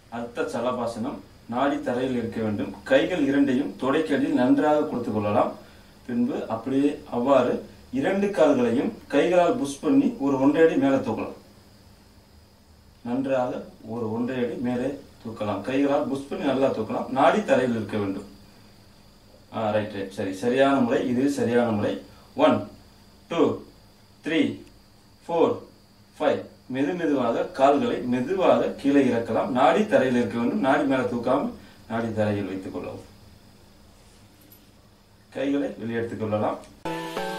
அர்த்த சலபாசனம். நாடி தரையில் இருக்க வேண்டும். கைகள் இரண்டையும் தொடைக்கடியில் நன்றாக கொடுத்துக் கொள்ளலாம். பின்பு அப்படியே அவ்வாறு 2 கால்களையும் கைகளால் புஷ் பண்ணி ஒரு 1.5 அடி மேலே தூக்கலாம். நன்றாக ஒரு 1.5 அடி மேலே தூக்கலாம். கைகளால் புஷ் பண்ணி நல்லா தூக்கலாம். நாடி தரையில் இருக்க வேண்டும். ரைட். சரி, சரியான முறை. இது சரியான முறை. 1 2 3 4 5. மெதுவாக கால்களை மெதுவாக கீழே இறக்கலாம். நாடி தரையில் இருக்க வேண்டும். நாடி மேல தூக்காமல் நாடி தரையில் வைத்துக் கொள்ளவும். கைகளை வெளியெடுத்துக் கொள்ளலாம்.